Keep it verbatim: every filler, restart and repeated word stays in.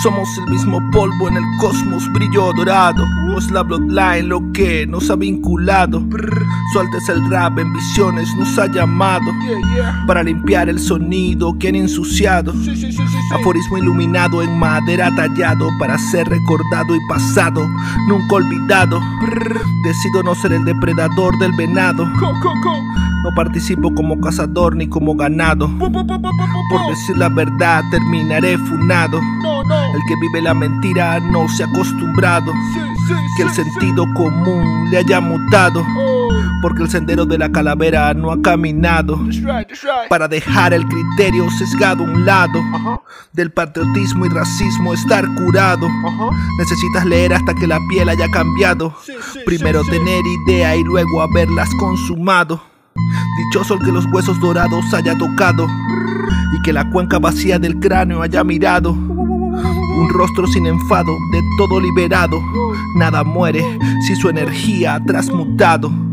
somos el mismo polvo en el cosmos, brillo dorado. No es la bloodline lo que nos ha vinculado. Sueltes el rap, en visiones nos ha llamado para limpiar el sonido que han ensuciado. Aforismo iluminado en madera tallado para ser recordado y pasado, nunca olvidado. Decido no ser el depredador del venado. No participo como cazador ni como ganado. Por decir la verdad terminaré funado. El que vive la mentira no se ha acostumbrado que el sentido común le haya mutado, porque el sendero de la calavera no ha caminado para dejar el criterio sesgado a un lado. Del patriotismo y racismo estar curado. Necesitas leer hasta que la piel haya cambiado. Primero tener idea y luego haberlas consumado. Dichoso el que los huesos dorados haya tocado y que la cuenca vacía del cráneo haya mirado. Un rostro sin enfado, de todo liberado. Nada muere si su energía ha transmutado.